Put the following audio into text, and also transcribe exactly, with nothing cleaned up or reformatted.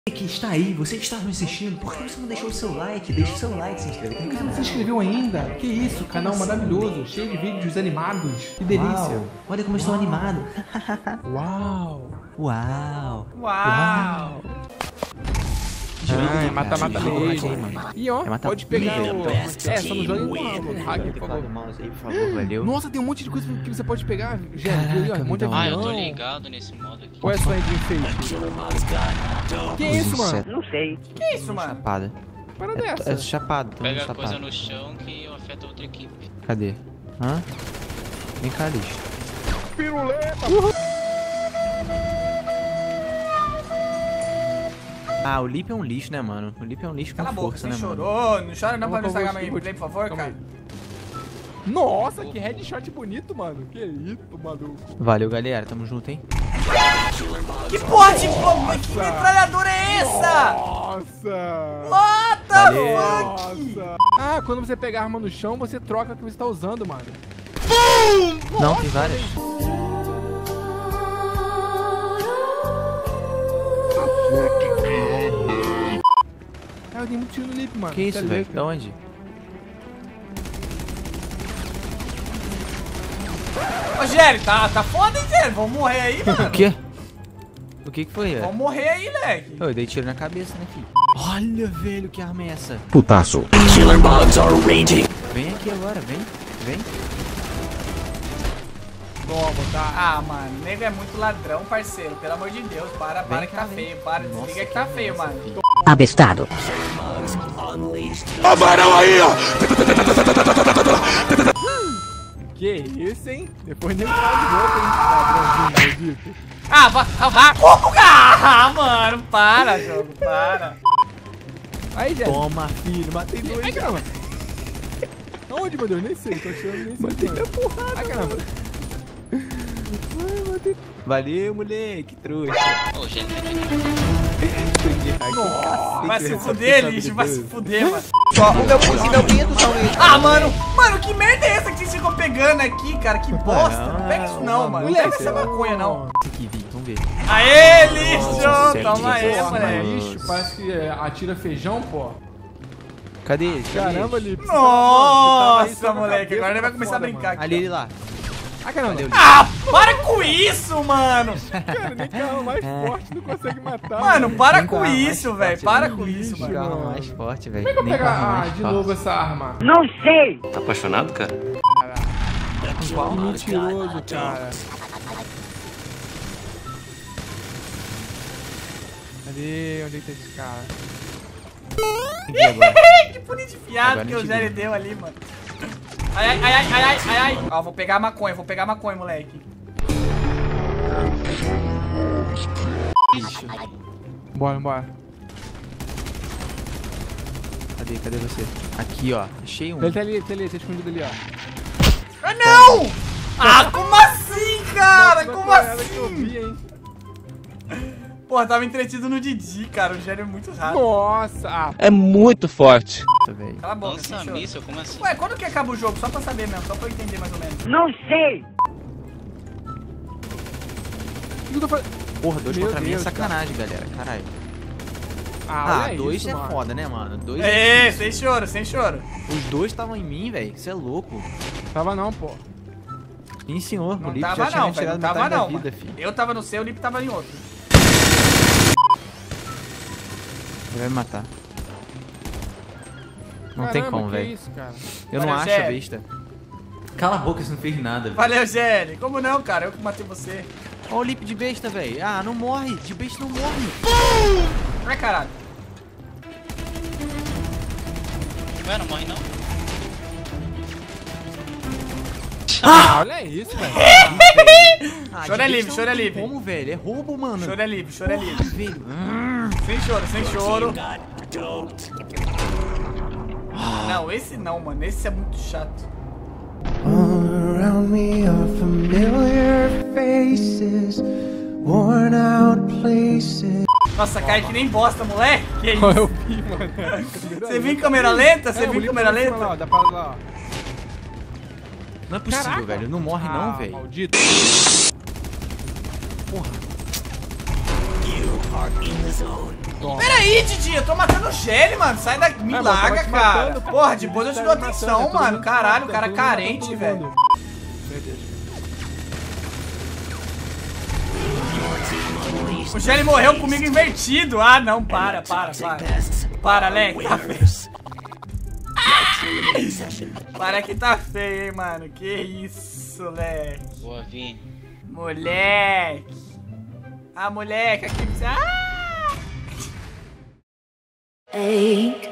Que está aí, você que está me assistindo, por que você não deixou o seu like? Deixe o seu like, se inscreve aqui no Você canal. não se inscreveu ainda? Que isso, canal maravilhoso, cheio de vídeos animados. Que delícia. Uau, olha como eu estou animado. Uau. Uau. Uau! Ah, é mata-mata mesmo. E ó, É mata- pode pegar Ih, o... É, só não joga no hack, por favor. Mouse aí, por favor, valeu. Nossa, tem um monte de coisa que você pode pegar, Gé. Viu? Caraca, Um monte de me dá um- Ah, eu tô avião. ligado nesse modo aqui. Qual é só de enfeite? Que isso, mano? Não sei. Que isso, mano? Chapada. Para É, é dessa. chapado, tô Pega chapado. coisa no chão que afeta outra equipe. Cadê? Hã? Vem cá, lixo. Piruleta. Ah, o Lip é um lixo, né, mano? O Lip é um lixo com Cala a boca, força, você né, mano? chorou. Não chora não pra Calma, me estragar calma, meu gameplay, por favor, calma cara. Nossa, que headshot bonito, mano. Que isso, maluco. Valeu, galera. Tamo junto, hein? Que porra de bomba, que metralhadora é essa? Nossa. What the Valeu. fuck? Nossa. Ah, quando você pegar a arma no chão, você troca o que você tá usando, mano. Não, tem várias. Ah, eu dei muito tiro no lip, mano. Que isso, Tá velho? louco. Da onde? Ô, Jerry, tá, tá foda, hein, Jerry? Vamos morrer aí, mano. O quê? O que que foi, velho? Vamos morrer aí, leque. Eu dei tiro na cabeça, né, filho? Olha, velho, que arma é essa? Putaço. Vem aqui agora, vem. Vem. Toma, tá. Ah, mano, o nego é muito ladrão, parceiro. Pelo amor de Deus, para, para Vem que cá, tá vem. feio. Para, Nossa, desliga que tá que feio, arma é mano. essa, filho? Abestado. Que isso, hein? Depois nem fala de volta, hein? Ladrãozinho maldito. Ah, vá, vá, vá. Ah, mano, para, jogo, para. Aí, Jé. Toma, filho. Matei dois. Ai, caramba. Aonde, meu Deus? Nem sei. Tô achando, nem sei. Matei minha porrada. Ai, caramba. Ai, matei. Valeu, moleque. Trouxa. Ô, gente, Vai se fuder, lixo, vai se fuder, mano. Só o meu pulso e meu pinto são eles. Ah, mano, mano, que merda é essa que vocês ficam pegando aqui, cara? Que bosta. Não pega isso não, mano. Não pega essa maconha, não. Esse aqui, Vi. Vamos ver. Aê, lixo! Nossa, Toma aí, Deus. moleque. Lixo, parece que é, atira feijão, pô. Cadê? Cadê? Caramba, Lipe. Nossa, moleque, agora ele vai começar a brincar aqui. Ali, ele lá. Ah, caramba. Valeu, Ah, para com isso, mano! Cara, nem carro mais forte não consegue matar. Mano, para Nem com carro mais isso, forte, velho. né? Para com Lixo, isso, mano. Carro mano. mais forte, velho. Como é que eu Nem pego carro ah, mais de forte. novo essa arma? Não sei. Tá apaixonado, cara? Que mentiroso, cara. Cadê? Onde é que tá esse cara? Aqui agora. Que pulinho de fiado Agora que a o gente Jerry viu. deu ali, mano. Ai, ai, ai, ai, ai, ai, ai, ai. Ó, vou pegar a maconha, vou pegar a maconha, moleque. Lixo. Bora, bora. Cadê? Cadê você? Aqui, ó. Achei um. Ele tá ali, ele tá ali, tá escondido ali, ó. Ah, não! Ah, como assim, cara? Como Ela que eu assim? vi, hein? Porra, tava entretido no Didi, cara. O Jerry é muito rápido. Nossa! Ah, É muito forte. velho. Cala a boca, sem lança choro. míssil, como assim? Ué, quando que acaba o jogo? Só pra saber mesmo, só pra eu entender mais ou menos. Não sei. o que eu tô fazendo? Porra, dois Meu contra mim é Deus, sacanagem, galera. Caralho. Ah, Ah, olha dois isso, é mano. foda, né, mano? Dois Ê, sem choro, sem choro. Os dois estavam em mim, velho. Você é louco. Tava não, pô. Sim, senhor. Não o Lip tava já tinha não, velho. tirado Não tava metade não, da vida, mano. filho. Eu tava no seu, o Lip tava em outro. Ele vai me matar. Não Caramba, tem como, que velho. isso, cara? Eu não Valeu, acho Zé. a besta. Cala a boca, você não fez nada, velho. Valeu, Jerry. Como não, cara? Eu que matei você. Olha o Lip de besta, velho. Ah, não morre. De besta não morre. Ai, caralho. Ué, não morre não? Ah, olha isso, velho. Ah, Choro de é besta livre, não choro é tem livre. Como, velho? É roubo, mano. Choro é livre, choro é Porra, livre. velho. Hum. Sem choro, sem choro. Não, esse não, mano. Esse é muito chato. All around me are familiar faces, worn out places. Nossa, cai que nem bosta, moleque. Que isso? Eu vi, mano. Você viu em câmera lenta? Você É, o viu em Lipe câmera tá em cima lá, ó, lenta? dá pra lá, ó. Não é possível, Caraca. velho. Não morre não, Ah, velho. maldito. Porra. Toma. Pera aí, Didi, eu tô matando o Shelly, mano. Sai daqui, me Ah, mas larga, tava te cara. matando, pô. Porra, depois eu te Tá dou me matando, atenção, é todo mano. mundo Caralho, o te cara é matando, carente, todo velho. mundo. Certeza. O Shelly morreu comigo invertido. Ah, não, para, para, para. Para, Leque, tá feio. Para que tá feio, hein, mano. Que isso, Leque. Boa, Vini. Moleque. Ah, moleque, aqui. Ah! Ache